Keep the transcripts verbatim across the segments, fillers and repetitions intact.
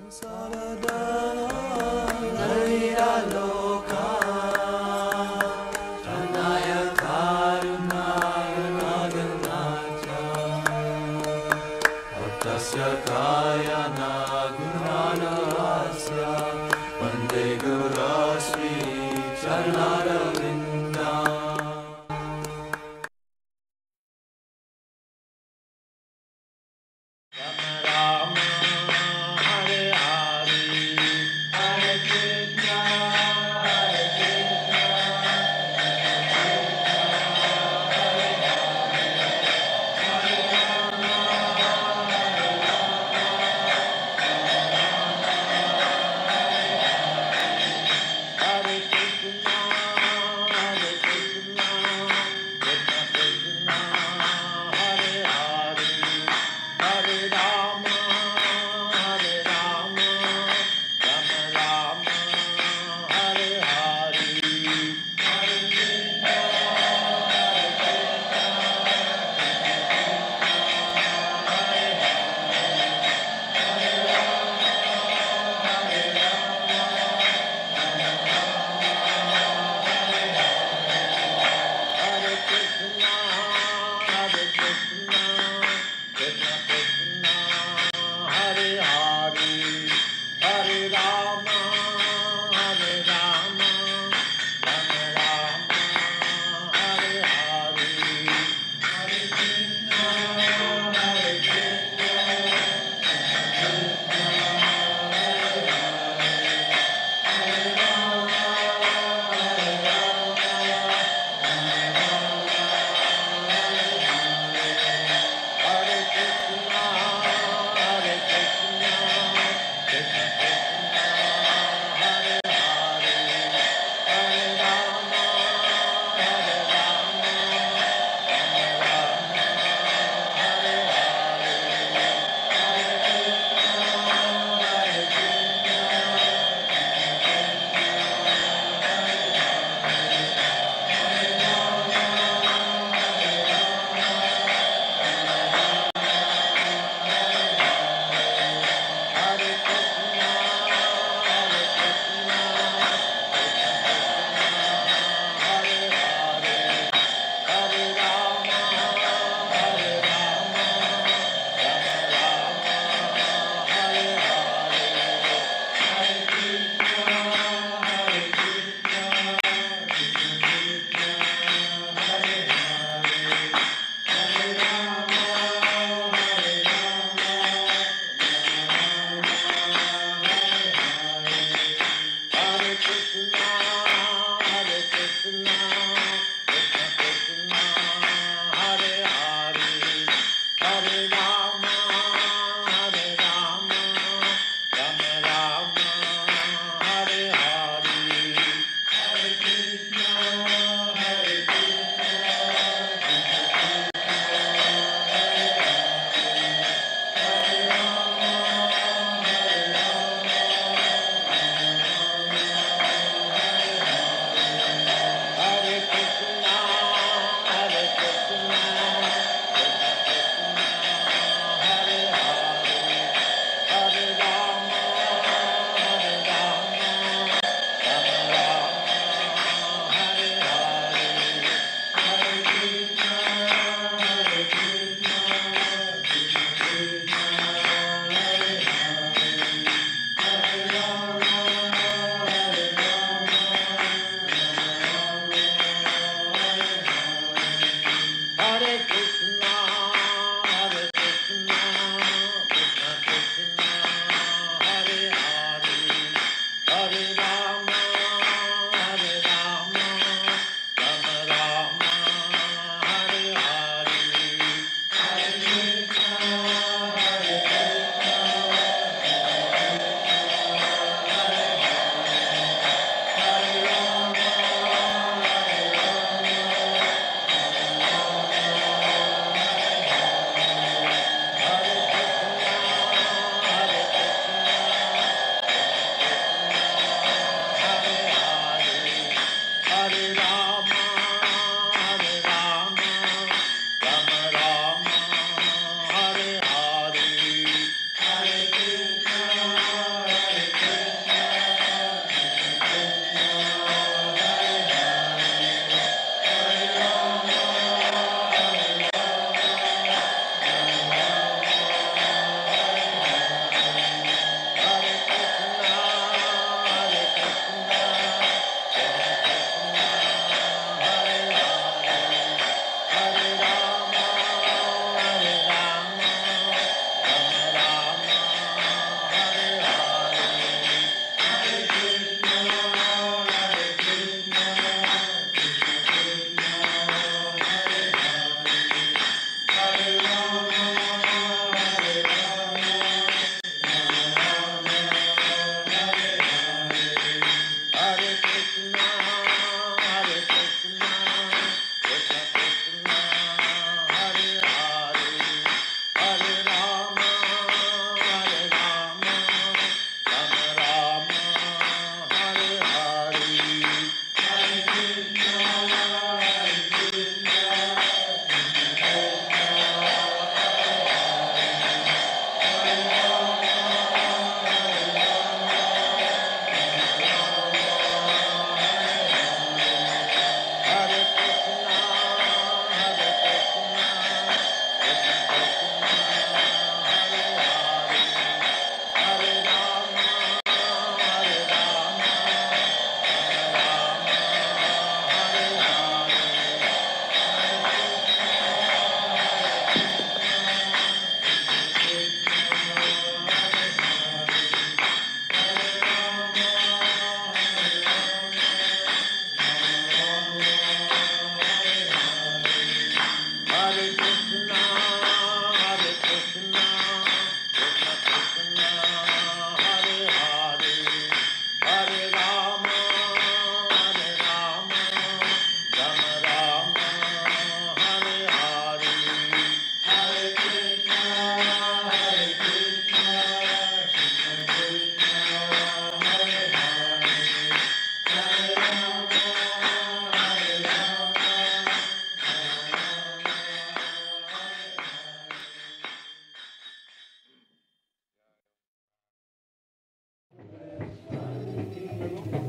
Rama Rama Hare Hare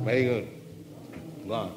Very good. Go on.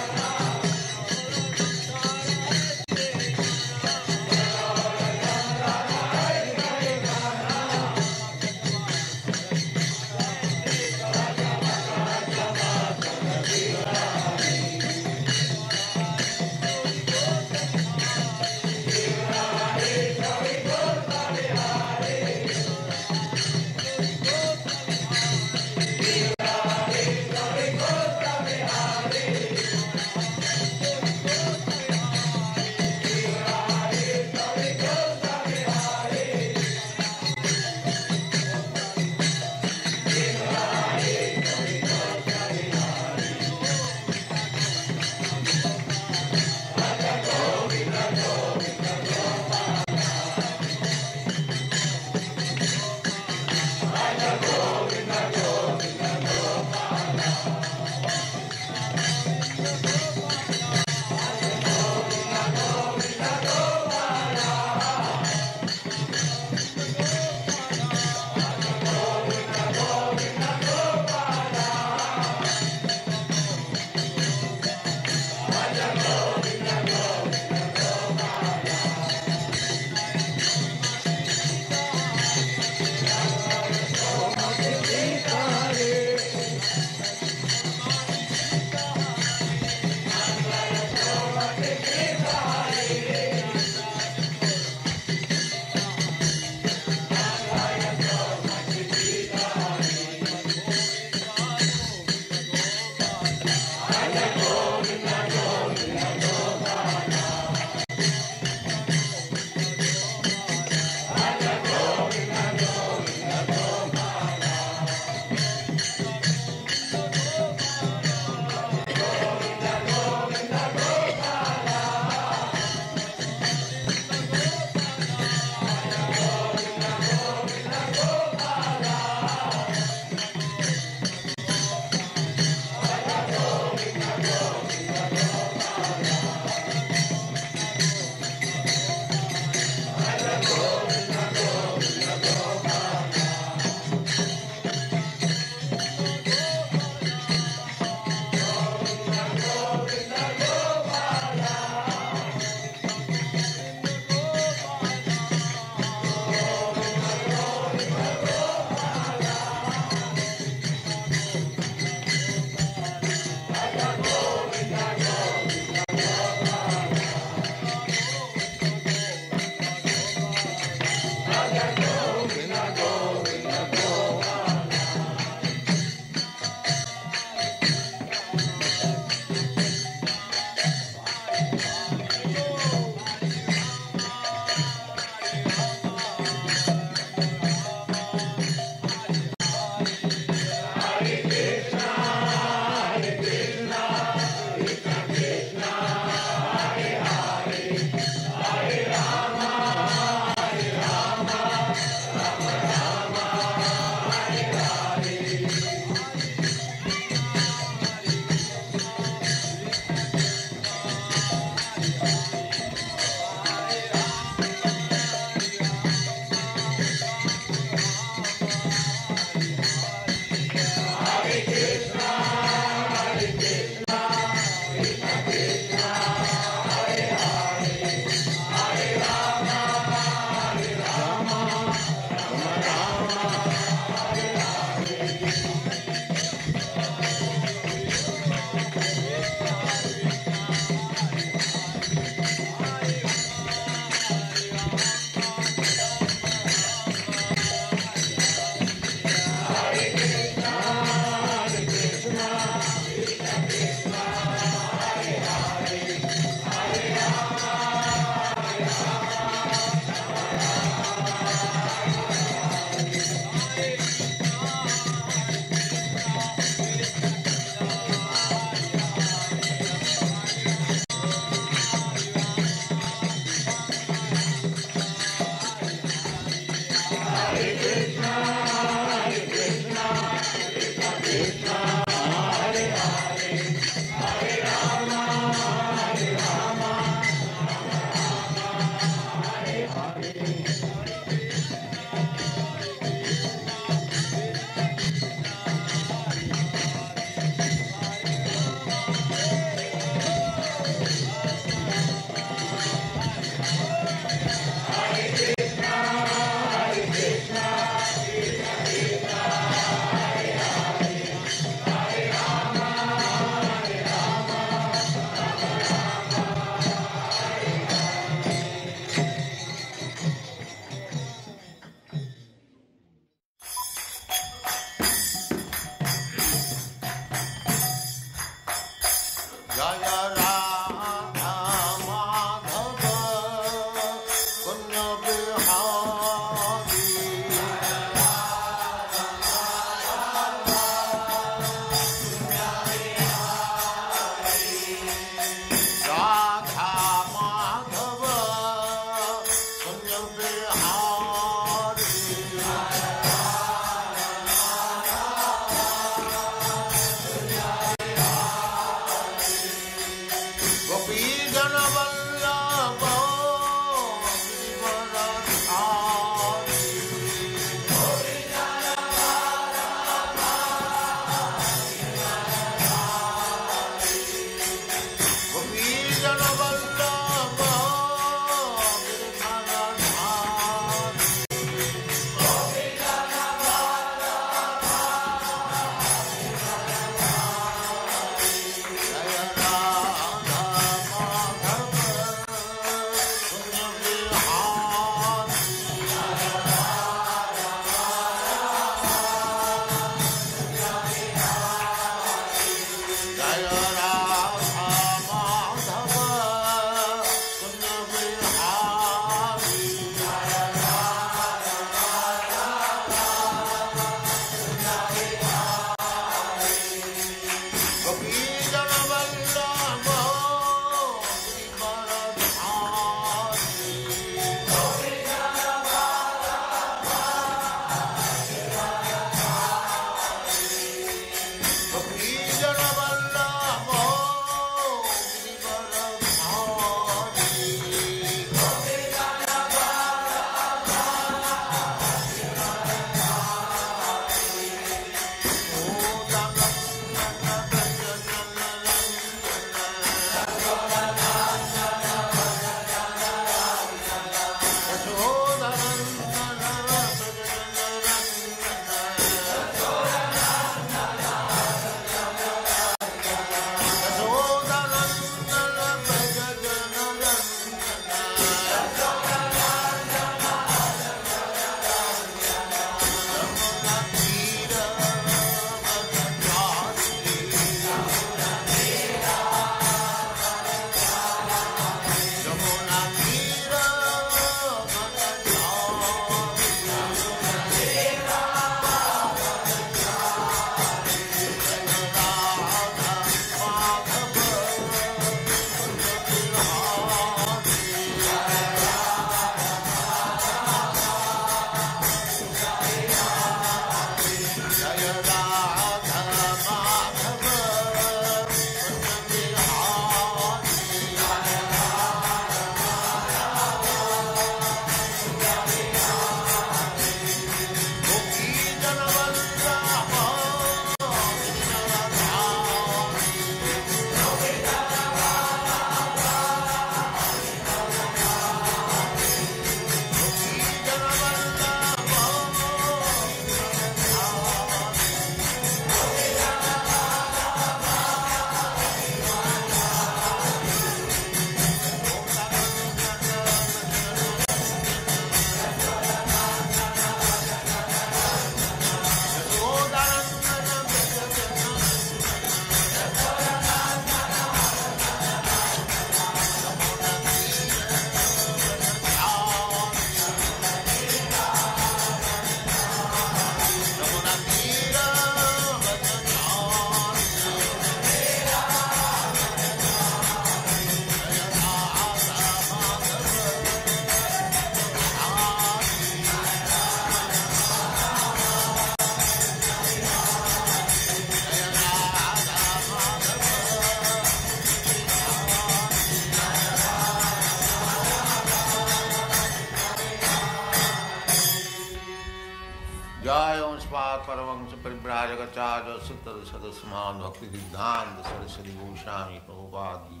परमंश परिव्राजकाचार्य सुतर सदस्यमान भक्ति सिद्धांत सरस्वती गोस्वामी प्रभुपाद की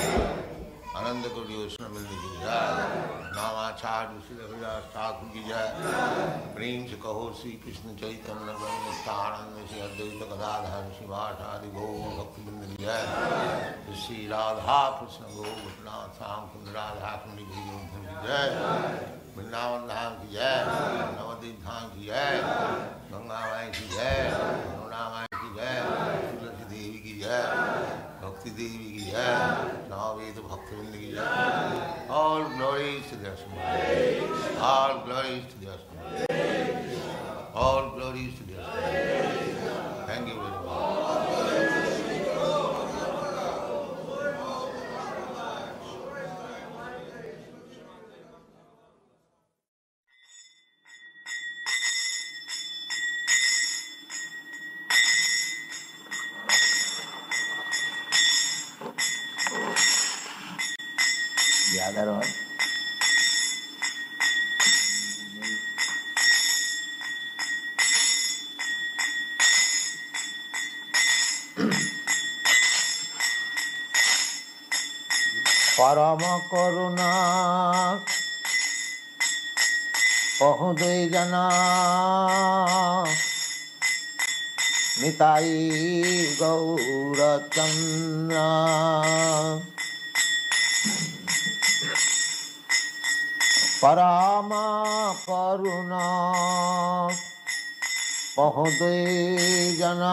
जय। आनंद कोटि वैष्णव वृंद की जय। नामाचार्य श्री हरिदास ठाकुर की जय। प्रेम से कहो श्री कृष्ण चैतन्य नित्यानंद श्री अद्वैत गदाधर शिवासादि गौर भक्ति वृंद की जय। श्री राधा कृष्ण गोपनाथ श्याम कुंद राधा कुंड की जय। वृंदावन धाम की जय। नवद्वीप धाम की जय। गंगा माई की जय। यमुना माई की जय। तुलसी देवी की जय। भक्ति देवी की जय। नववेद भक्तवृंद की जय। All glories to the Asma. All glories to the Asma. All glories to the Asma. Thank you very much. ज्यादा रहो परम करुणा कहु दुई जना निताई गौर चंद्र परम करुणा कहु दुई जना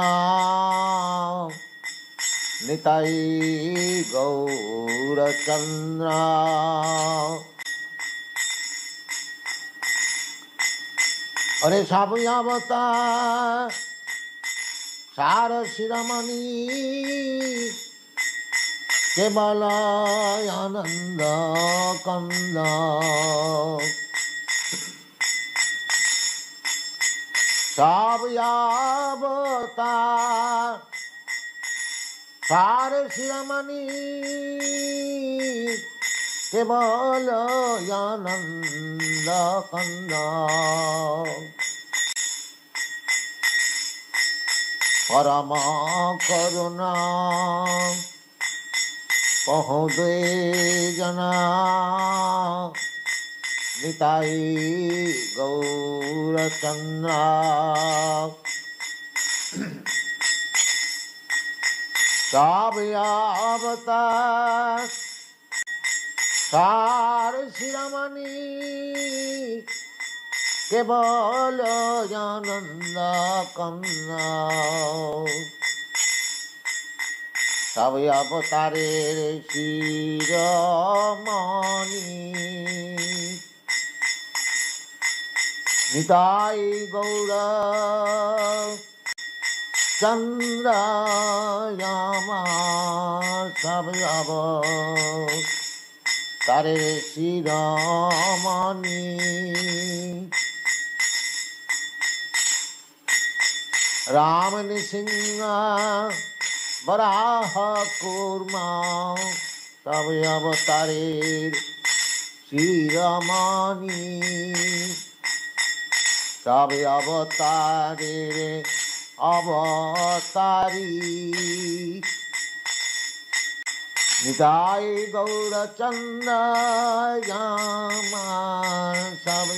निताई गौर चंद्र अरे सब अवतार सार शिरोमणि केवल आनंद कंद सब अवतार सार शिरोमणि केवल आनंद कंद परम करुणा कहु दुई जना निताई गौर चंद्र सब अवतार सार शिरोमणि केवल आनंद कंद सब अवतारेर शिरोमणि निताई गौर चंद्र सब अवतारेर शिरोमणि राम नृसिंह वराह कूर्मा सब अवतारेर शिरोमणि सब अवतारेर अवतारी निताई गौर चंद्र सब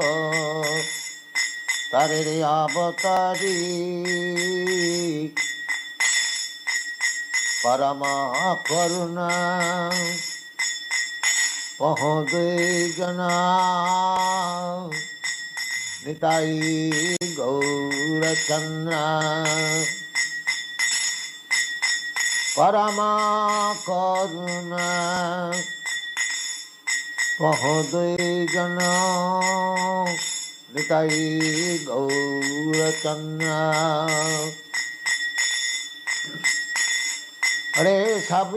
अवतारेर अवतारी परम करुणा कहु दुई जना निताई गौर चंद्र परम करुणा कहु दुई जना निताई गौर चंद्र अरे सब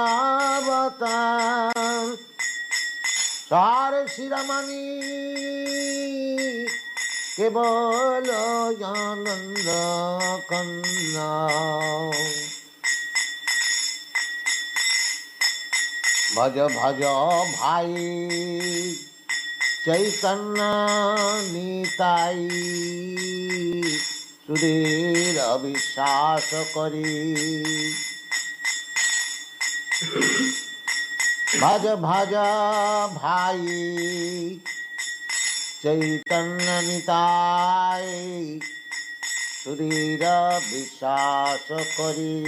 अवतार सार शिरोमणि केवल आनंद कंद भज भज भाई चैतन्य निताई सुधीर अविश्वास करी भज भज भाई चैतन्य निताई सुधीर विश्वास करी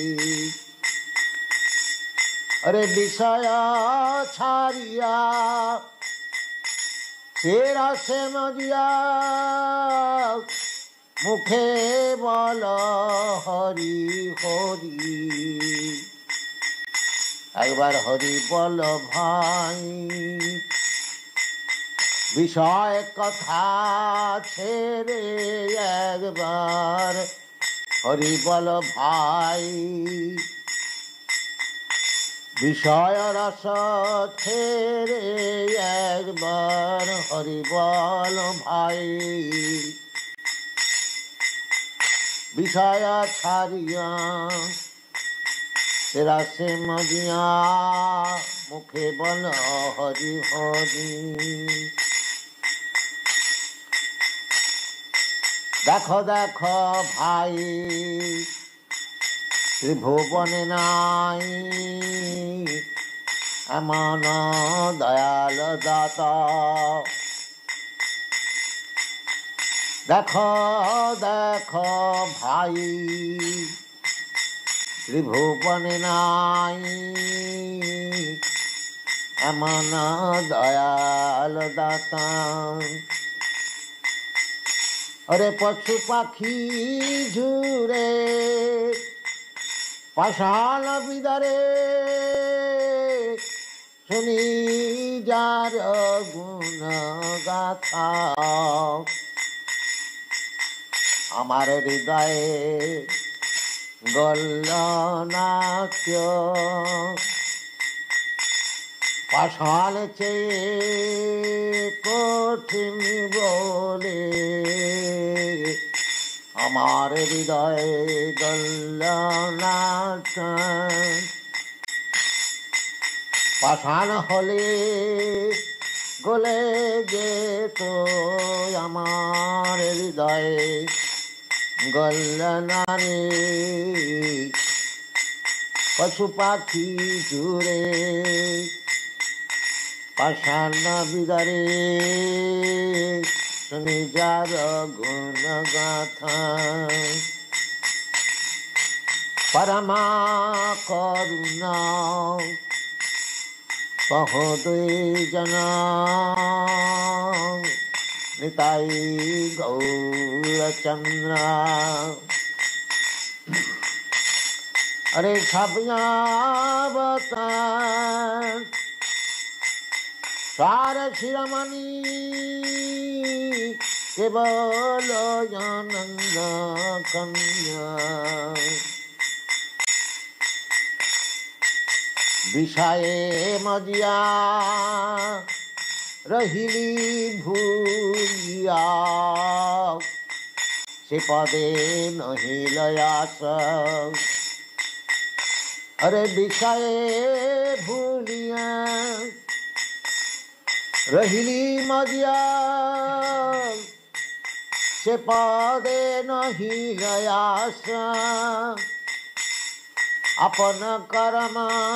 अरे विषय छाड़िया तेरा से मजिया मुखे बोल हरि हरि एक बार हरि बोल भाई विषय कथा छेड़े एक बार हरि बोल भाई विषय रस छेड़े एक बार हरि बोल भाई विषय छाड़िया तेरा से मजिया मुखे बल हरि हरि। देखो देखो भाई त्रिभुवने नाई एमन दयाल दाता। देखो देखो भाई त्रिभुवने नाई एमन दयाल दाता। अरे पशु पाखी झुरे पाषाण बिदरे सुनी जार गुण गाथा। हमारे हृदय गलनाट्य पाषाण चे कठिन बोले। हमारे हृदय गलनाट्य पाषाण होले गले गे तो हमारे हृदय गलनारे। पशु पाखी झुरे पाषाण बिदरे सुनि जार गुण गाथा। परमा करुणा कहो दुई जना निताई गौर चंद्रा। अरे छबिया बता सार शिरमणि केवल आनंद कन्या। विषये मजिया रहिली भूलिया से पदे नहीं लयास। अरे विषये भूलिया रहिली मजिया से पदे नहीं लयास। अपन कर्म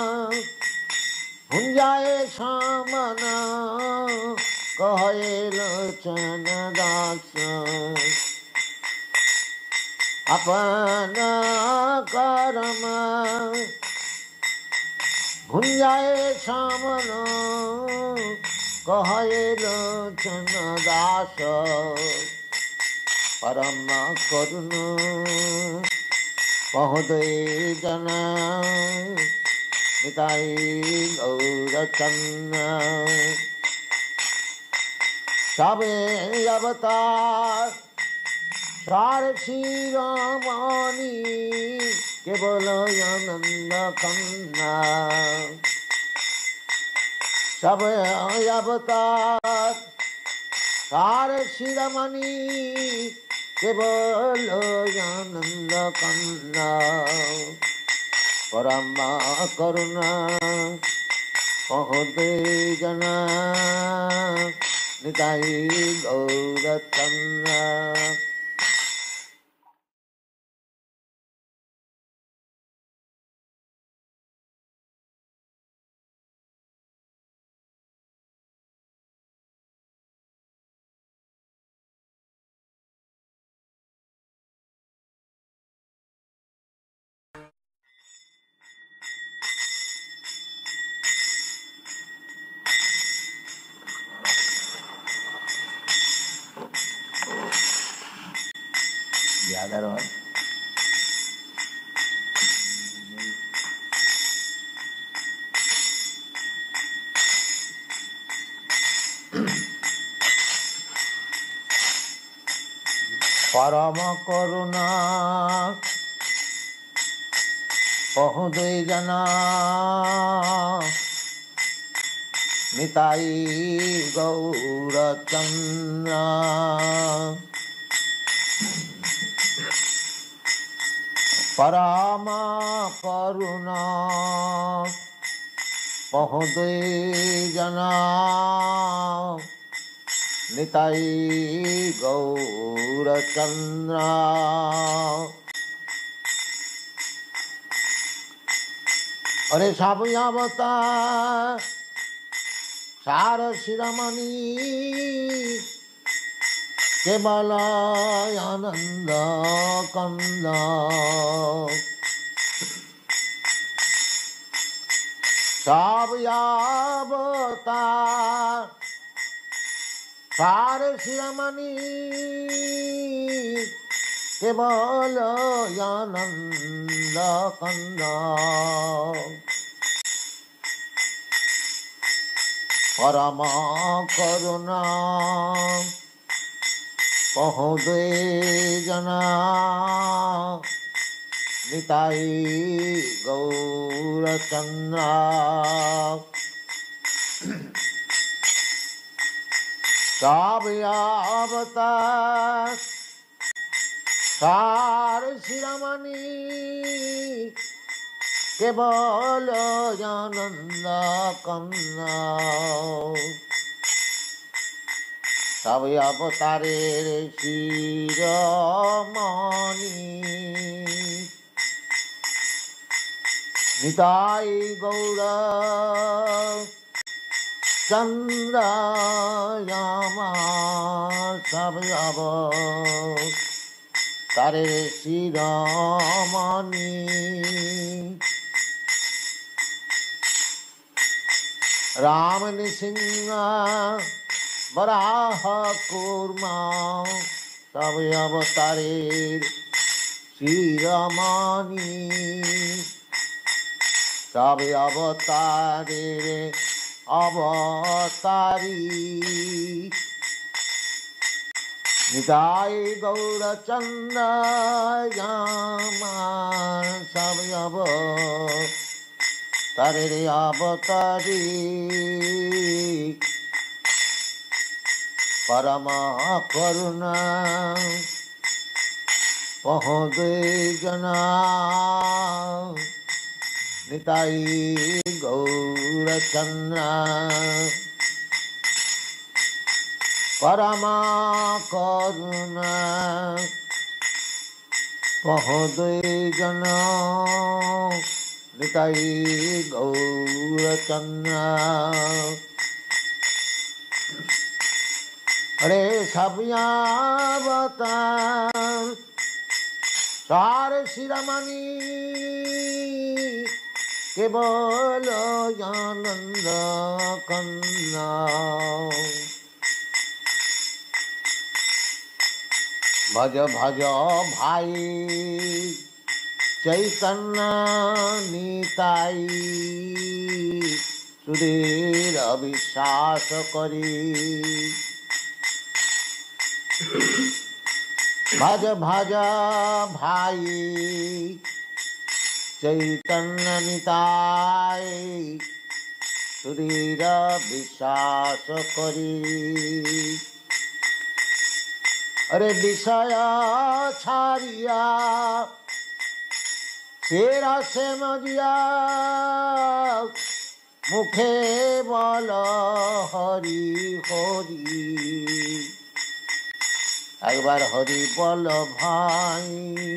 भुंजाए सामन कहे लोचन दास। अपन कर्म भुंजाए सामन कहे लोचन दास। परम करुण कहोदय जन निताई गौर चंद्र। सबे अवतार सार शिरोमणि केवल आनंद कन्ना। सबे अवतार सार शिरोमणि केवल आनंद कन्ना। परम करुणा कहोदय जना निताई गौर चंद्र। याद रहो परम करुणा कहोदय जना निताई गौर चंद्र। परम करुणा महोदय जना निताई गौरचंद्र। अरे सावयावता सार शिरोमणि केवल आनंद कंद। सावयावता सार शिरोमणि केवल आनंद कंद। परम करुणा महोदय जना निताई गौरचंद्र। सावयावता सार शिरोमणि केवल आनंद कंद। सावयावतारेर शिरोमणि निताई गौर चंद्र। सावयावतारेर शिरोमणि राम नृसिंह वराह कूर्मा। सावयावतारेर शिरोमणि सावयावतारेर अवतारी निताई गौरचंद्र। सावयावतारेर अवतारी परम करुणा महोदय जना निताई गौरचंद्र। परम करुणा महोदय जना निताई गौरचंद्र। अरे सावयावता सार शिरोमणि केवल आनंद कंद। भज भज भाई चैतन्य निताई सुधीर अविश्वास करी। भज भज भाई चैतन्य निताई सुधीर विश्वास करी। अरे विषय छाड़िया तेरा से मजिया मुखे बोल हरि हरि। एक बार हरि बोल भाई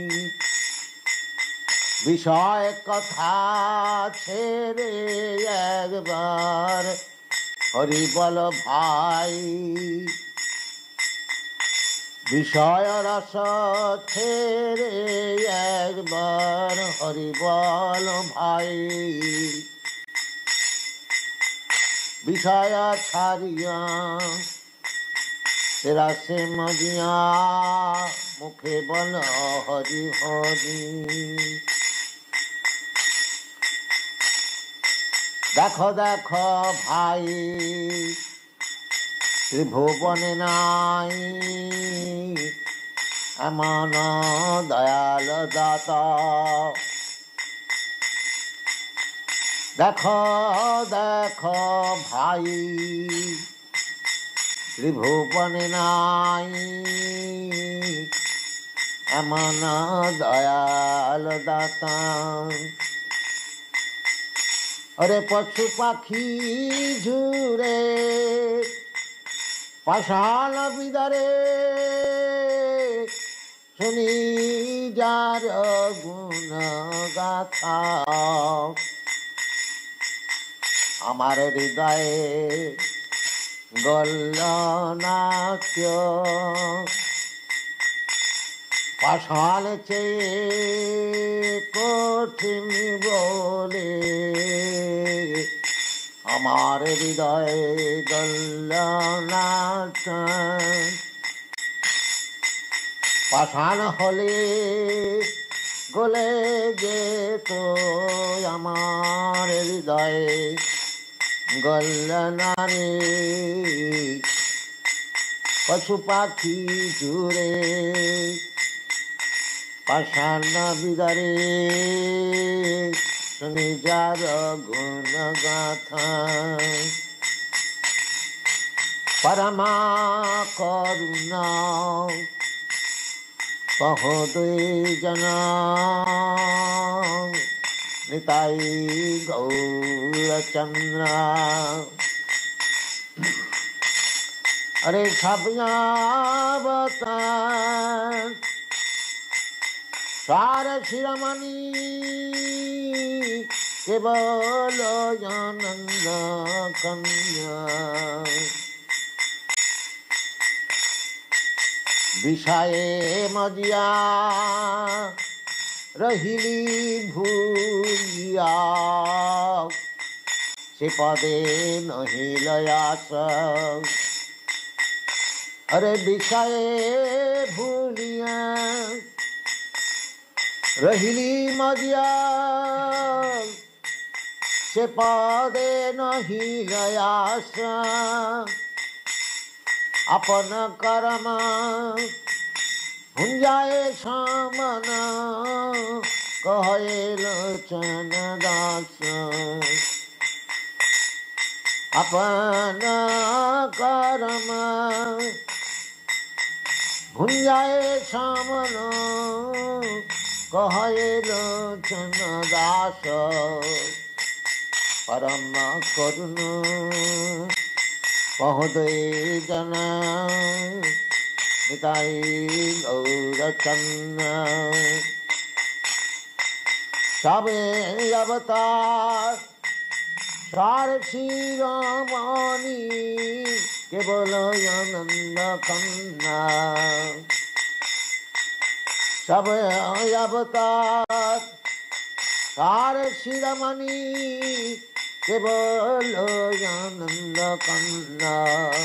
विषय कथा छेड़े एक बार हरि बोल भाई। विषय रस छेड़े एक बार हरि बोल भाई। विषय छाड़िया तेरा से मजिया मुखे बोल हरि हरि। देखो देखो भाई त्रिभुवने नाई एमन दयाल दाता। देखो देखो भाई त्रिभुवने नाई एमन दयाल दाता। अरे पशु पाखी झूरे पाषाण बिदरे सुनी जार गुण गाथा আমার হৃদয়ে গল্লনাক্য পাষাণ চেয়ে কঠিন বলে আমার হৃদয়ে গল্লনাক্য পাষাণ হলে গলে যেত আমার হৃদয়ে গল্লনারে পশু পাখি জুড়ে পাষাণ বিদারে শুনি যার গুণ গাথা পরমা করুণা কহ দুই जना निताई गौरचंद्र अरे छापयावता सार शिरोमणि केवल आनंद कन्या विषये मजिया रहिली भूलिया से पदे नहीं लयास अरे विषय भूलिया रहिली मजिया से पदे नहीं लयास अपन कर्म हुंजाए सामन कहे लोचन दास अपन कर्म हुंजाए सामन कहे लोचन दास परम करुण पहुदे जना निताई गौरचंद्र सबे अवतार सार शिरोमणि केवल आनंद कन्या सबे अवतार सार शिरोमणि केवल आनंद कन्या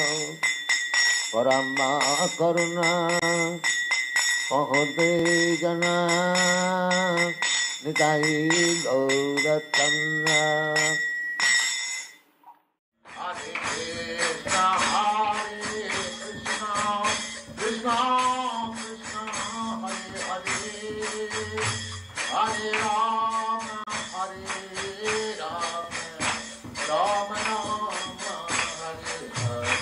परमा करुणा पहुदे जना निताई गौरचंद्र हरे कृष्ण हरे कृष्ण कृष्ण कृष्ण हरे हरे हरे राम हरे राम राम राम हरे हरे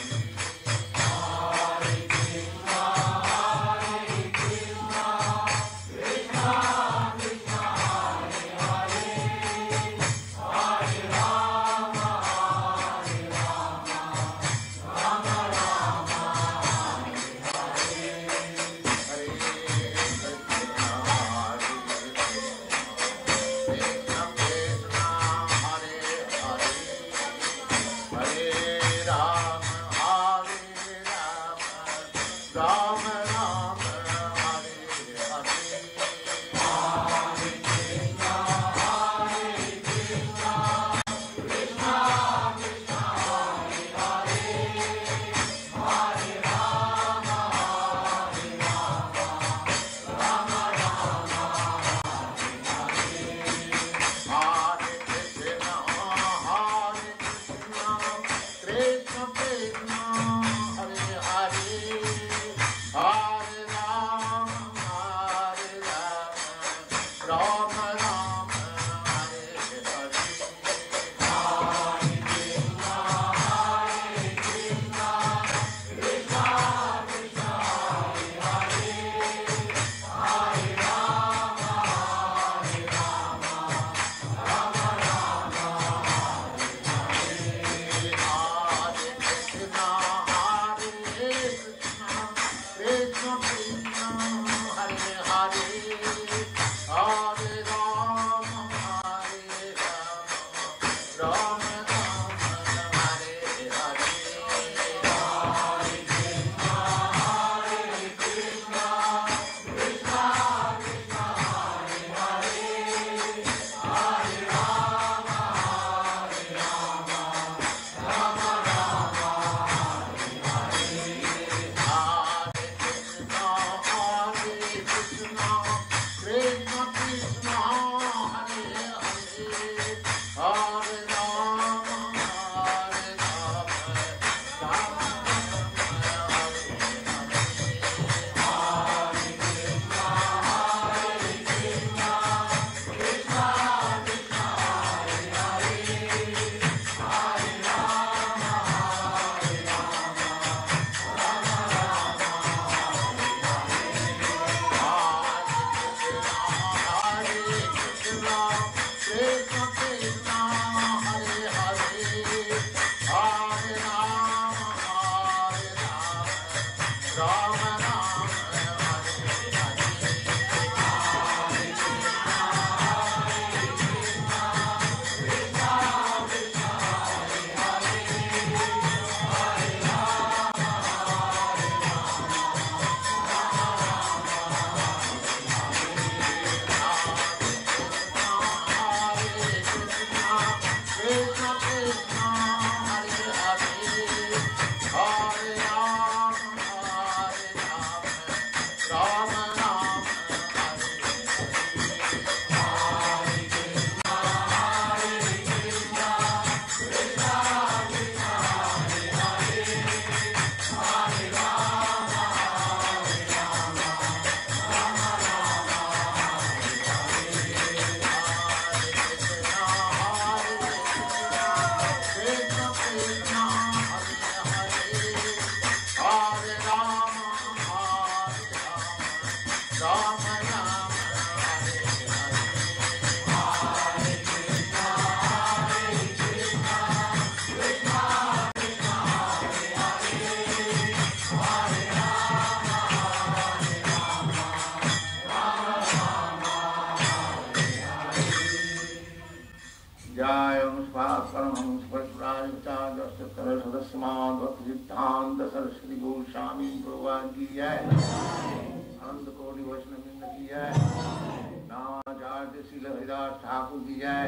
सिद्धांत सरस्वती गोस्वामी भगवान की जय। अनंत कोटि वैष्णव वृंद की जय। नामाचार्य श्री हरिदास ठाकुर की जय।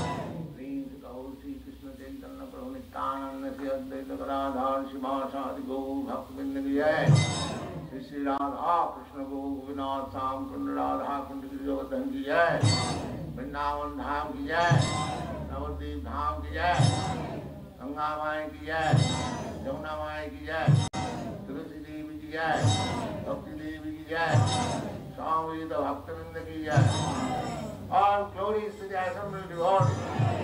श्री कृष्ण चैतन्य प्रभु नित्यानंद श्री अद्वैत गदाधर शिवासादि गौ भक्त वृंद की जय। श्री श्री राधा कृष्ण गौ गोविंद श्याम कुंड राधा कुंड गिरिवर्धन की जय। वृंदावन धाम की जय। नवद्वीप धाम की जय। गंगा माई की जय। यमुना माई की जय। तुलसी देवी की जय। भक्ति देवी की जय। स्वामी भक्तवृंद की जय। All glories to the assembled devotees.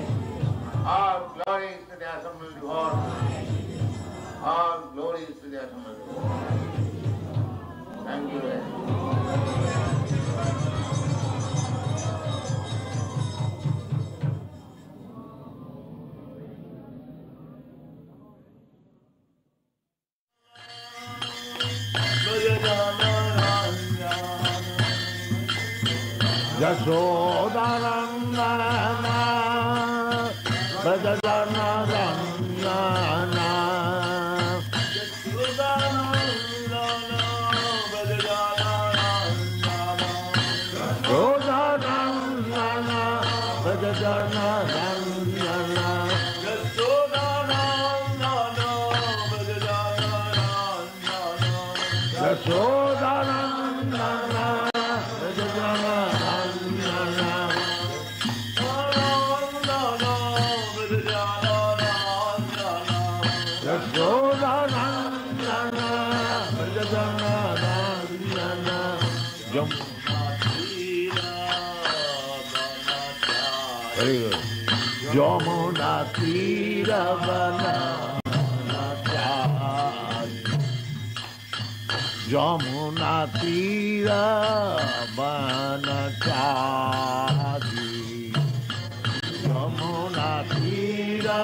All glories to the assembled devotees. All glories to the assembled devotees. Thank you very much. Yashodarandana Bhajajanarandana Yashodarandana Bhajajanarandana Yashodarandana Yamuna Tira Vanachari Yamuna Tira Vanachari Yamuna Tira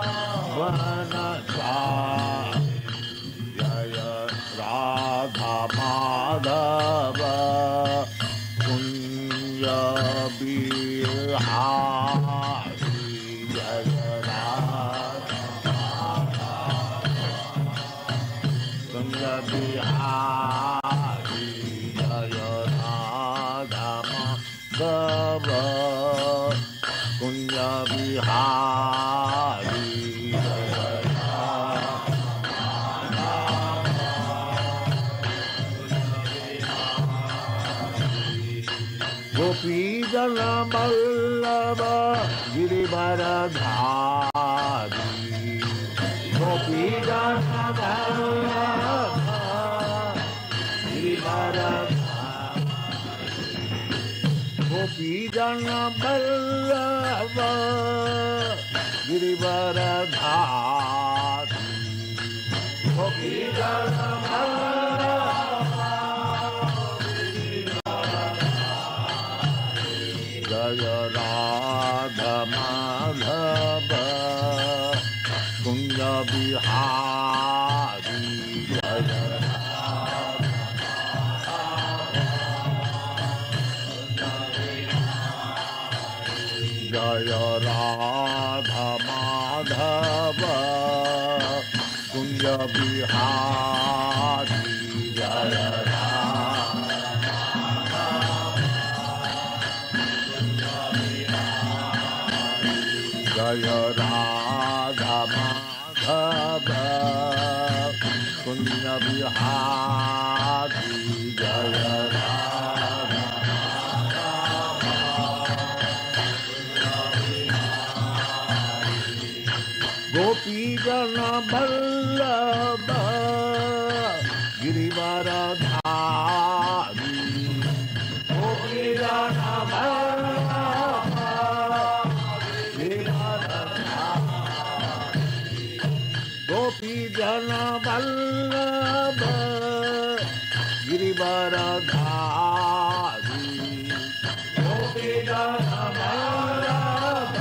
Vanachari Jaya Radha Madhava Kunya Bihari Jaya Radha Kunya Bihari Jaya Radha Madhava Kunya Bihari Gopi Jana Vallabha Girivardhari Gopi Jana Vallabha Girivardhari Gopi Jana Vallabha Girivardhari Gopi Jana Vallabha Jaya Radha Madhava Kunja Bihari Jaya Radha Kunj Bihari जय जय राधा माधव कुंज बिहारी जय राधा गोपी जन वल्लभ गिरिवरधारी गोपी जन वल्लभ गोपी जन वल्लभ गिरिवरधारी गोपी जन वल्लभ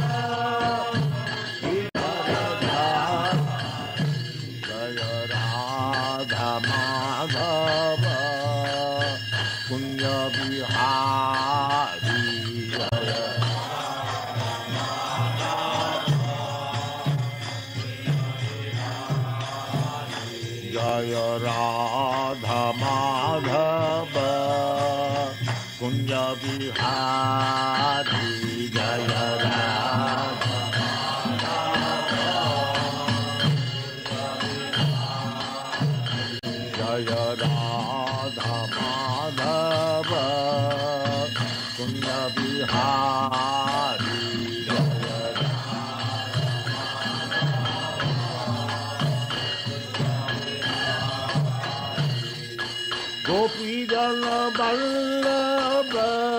जय राधा माधव कुंज बिहारी जय जय राधा माधव कुंज बिहारी जय राधा जय राधा माधव कुंज बिहारी गोपी जन वल्लभ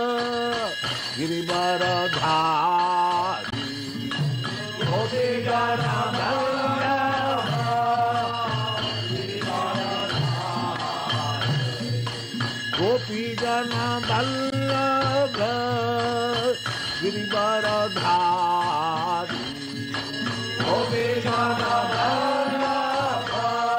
गिरिवरधारी गोपी जन वल्लभ गोपी जन वल्लभ गिरिवरधारी गोपी जन वल्लभ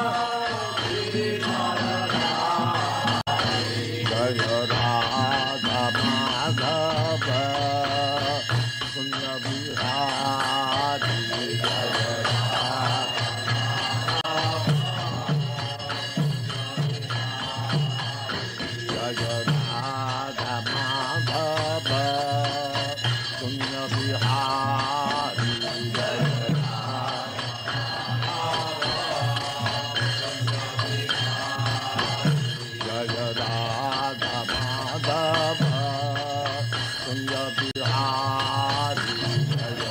जय राधा माधव कुंज बिहारी जय जय राधा माधव कुंज बिहारी जय जय राधा माधव कुंज बिहारी जय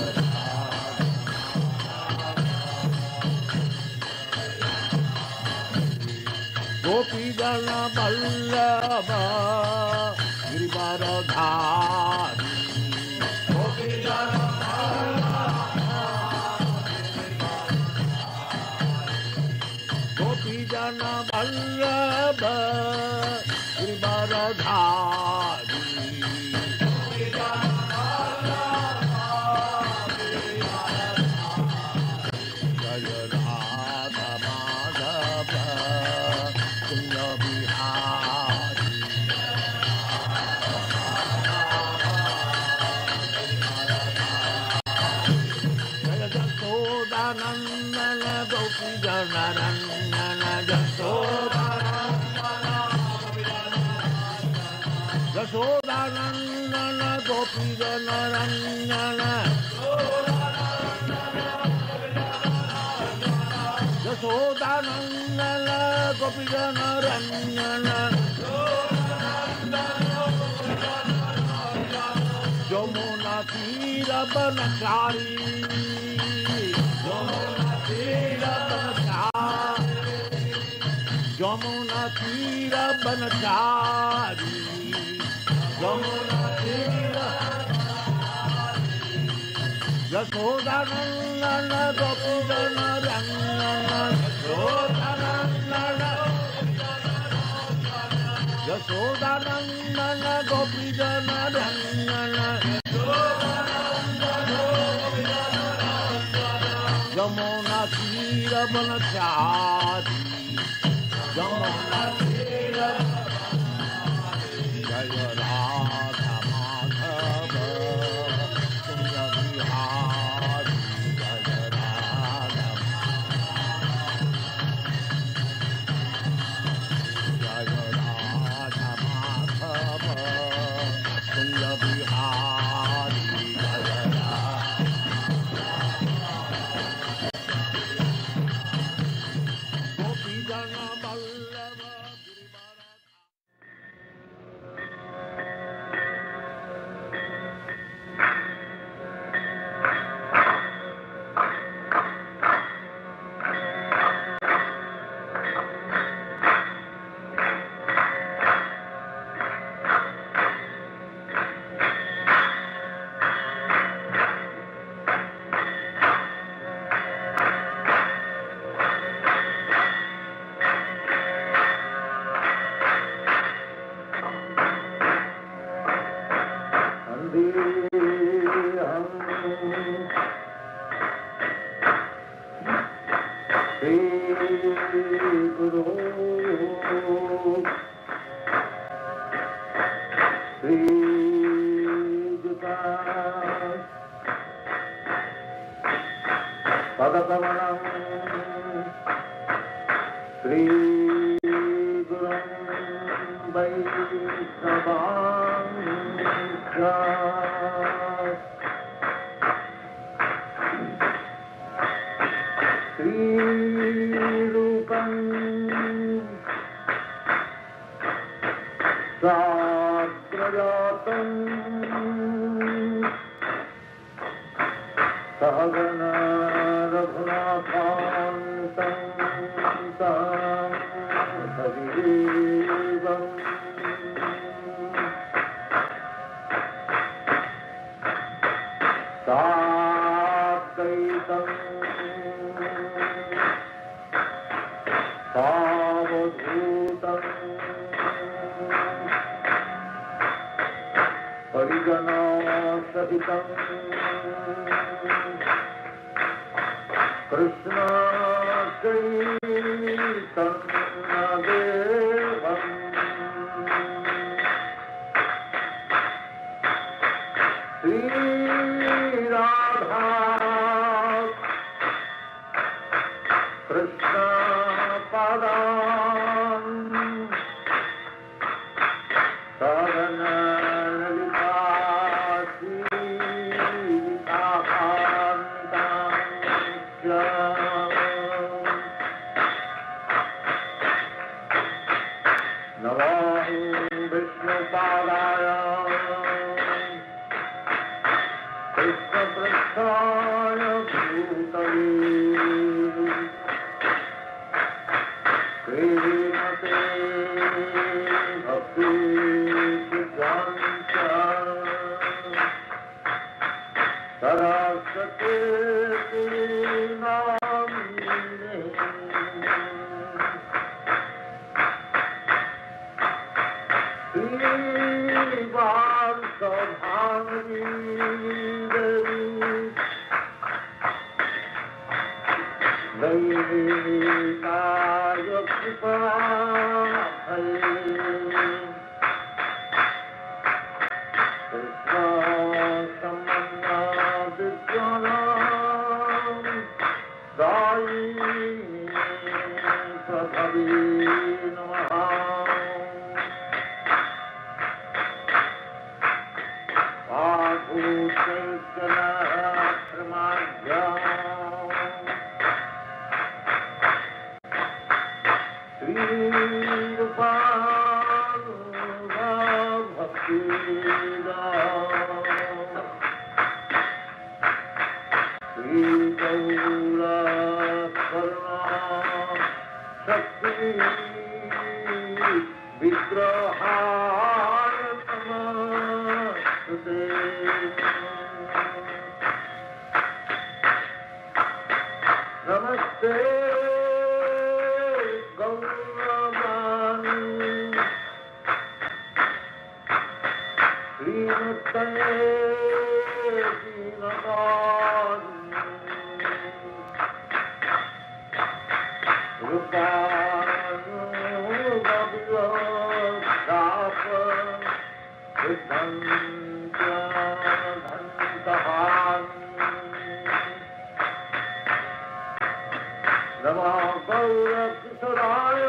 गोपी जन वल्लभ गिरिवरधारी गोपी जन गोपी जन वल्लभ गिरिवरधारी जय राधा माधव कुंज बिहारी जय जसोदानंदन गोपी जन रंजन जसोदानंदन गोपी जन रंजन जसोदानंदन गोपी जन रंजन यमुना तीर बनचारी यमुना तीर बनचारी यमुना तीर बनचारी यमुना तीर यशोदानंदन गोपी जन रंजन यशोदानंदन यशोदानंदन गोपी जन रंजन यमुना तीर बनचारी यमुना तीर जय राधा माधव कुंज बिहारी जय राधा श्री गुरु श्री जुता पदकमलं श्री गुरुं वैष्णवांश्च श्रीरूपं साग्रजातं सहगना रघुनाथान्वितं तं सजीवं साद्वैतं सावधूतं परिजनसहितं कृष्ण चैतन्यदेवं श्रीराधा कृष्ण पदान् शरण ललिता श्रीविशाखान्वितांश्च नमो विष्णुपादाय कृष्णपृष्ठाय भूतले श्रीमते भक्ति सिद्धान्त सरस्वती नामिने श्रीवासभांगी देवी दैविकाय कृपायै कृष्णसम्बन्धविद्यानां दायिनी प्रभवे नमः। नमस्ते गौरवाणी श्रीमते दीनदारिणी रूपानुगविवक्षाप सिद्धंच धन्तहानि नमो गौरकिशोराय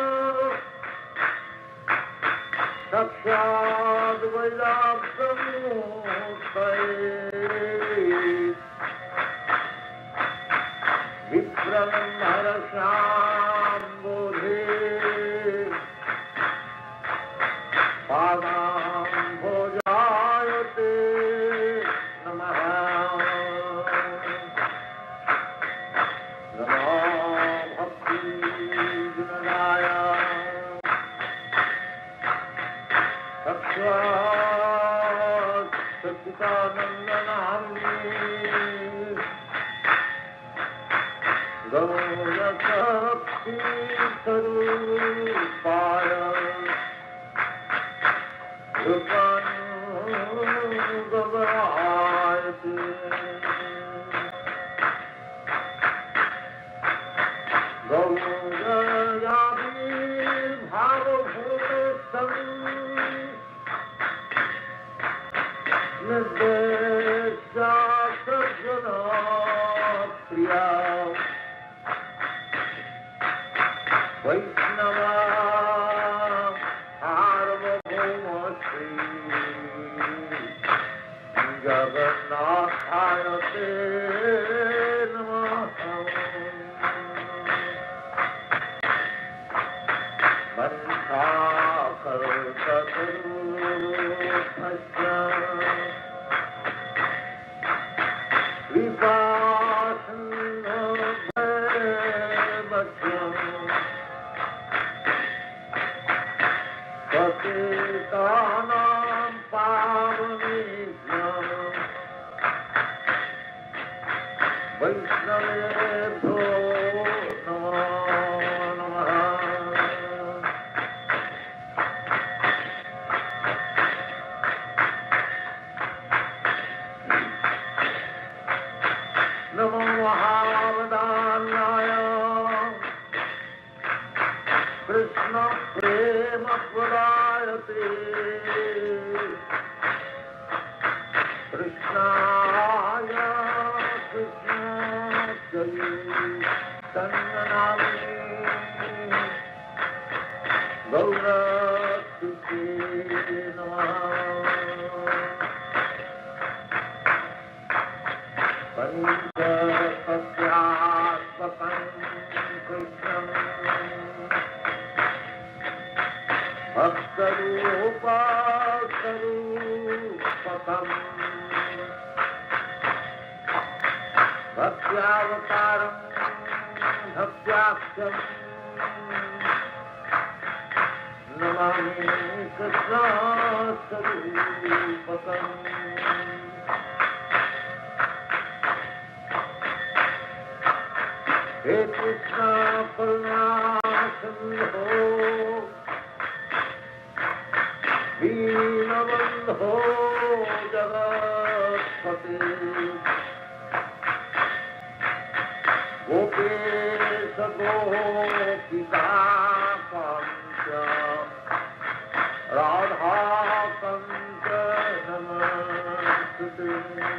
साक्षाद् वैराग्यमूर्तये विप्रलम्भरश्याम्बोधे पादाम्भोजायते नमः। नमो भक्तिविनोदाय साक्षात् सच्चिदानन्दनाम्ने गौरशक्तिस्वरूपाय कृपानुगवायते वैष्णवा सार्वभौम श्री जगन्नाथाय ते नमः। वंशाकल्पतरुभ्यश्च कृपासिन्धुभ्यश्च पतितानां पावनेभ्यो वैष्णवेभ्यो नमो नमः। नमो महावदान्याय कृष्ण प्रेम प्रदायते कृष्णाय कृष्ण चैतन्यनामिने गौरक्षिते नमः। पंचतत्त्वात्मकं कृष्णं भक्तरूपासरूपकं भक्त्यावतारं भक्त्याख्यं नमामि कृष्णस्वरूपकम्। हे कृष्ण करुणा सिंधो दीनबंधो जगत्पते गोपेश गोपिकाकांत राधाकांत नमस्ते।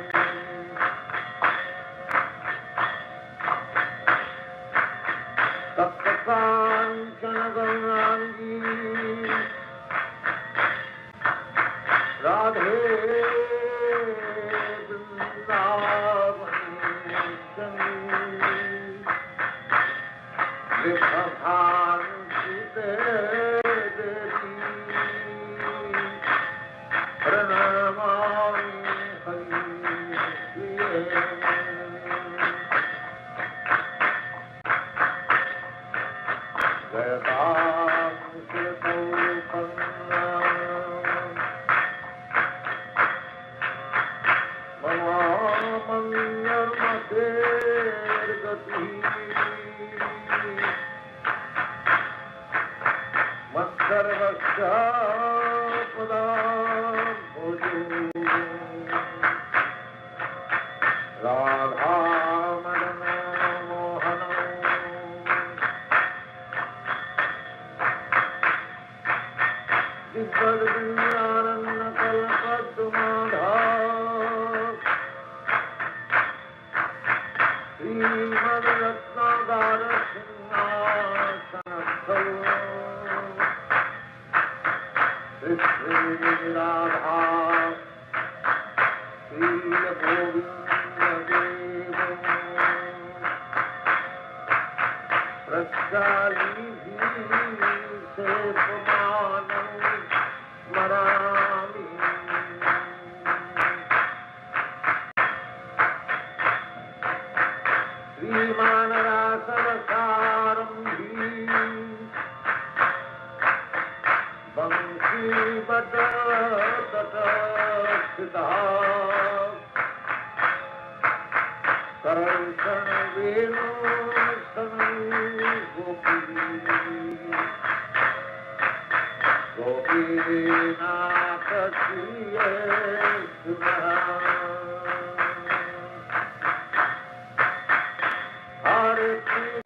तप्तकांचन गौरांगी राधे वृंदावनेश्वरी विभवान्विते देवी प्रणमामि हरिप्रिये। राधा मदन मोहन दिव्यज्ञानन्न कल्पद्रुमाधा श्रीमद्रत्नागार सिंहासनस्थो श्री राधा श्री गोविंद देव प्रज्ञाली से प्रमाणं स्मरामि। श्रीमानरासरसारम्भी बंशीवटतटस्थितः करैषण वेणुस्तनूगोपी गोपीनाथप्रिये सुरः। हरे कृष्ण